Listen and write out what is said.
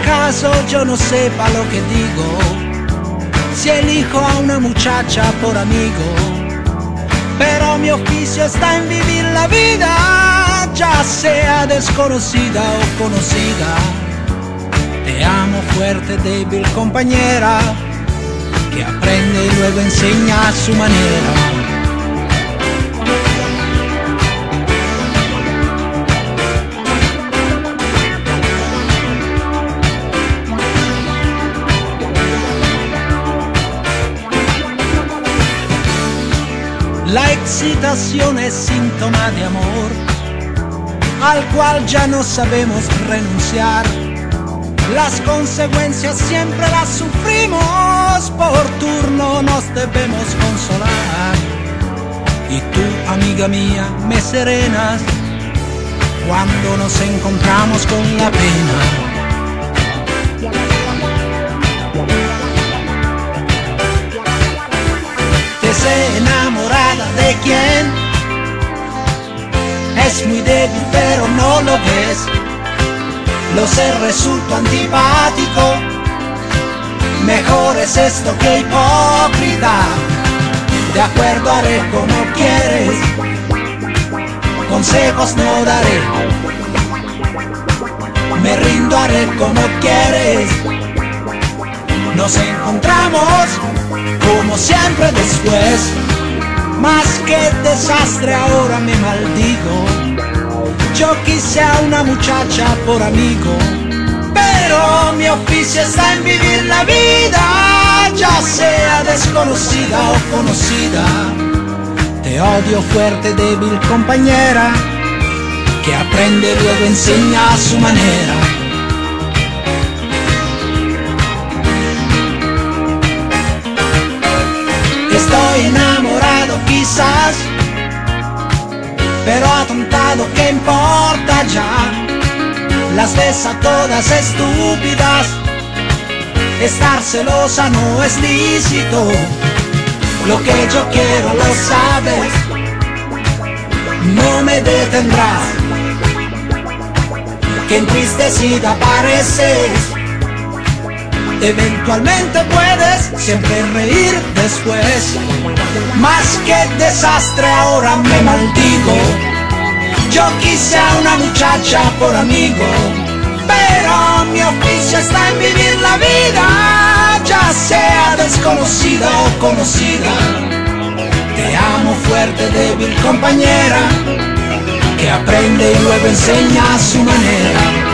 acaso yo no sepa lo que digo, si elijo a una muchacha por amigo, pero mi oficio está en vivir la vida, ya sea desconocida o conocida. Te amo fuerte, débil compañera, que aprende y luego enseña a su manera. La excitación es síntoma de amor, al cual ya no sabemos renunciar. Las consecuencias siempre las sufrimos, por turno nos debemos consolar. Y tú, amiga mía, me serenas cuando nos encontramos con la pena. Te sé enamorada de quien es muy débil pero no lo ves. Lo sé, resulto antipático, mejor es esto que hipócrita. De acuerdo, haré como quieres, consejos no daré. Me rindo, haré como quieres. Nos encontramos como siempre después. Más que desastre ahora me maldigo. Yo quise a una muchacha por amigo, pero mi oficio está en vivir la vida, ya sea desconocida o conocida. Te odio fuerte, débil compañera, que aprende y luego enseña a su manera. Estoy enamorado quizás, pero atontado, ¿qué importa ya? Las ves a todas estúpidas, estar celosa no es lícito. Lo que yo quiero lo sabes, no me detendrás. Que entristecida pareces, eventualmente puedes siempre reír después. Más que desastre ahora me maldigo. Yo quise a una muchacha por amigo, pero mi oficio está en vivir la vida, ya sea desconocida o conocida. Te amo fuerte, débil compañera, que aprende y luego enseña a su manera.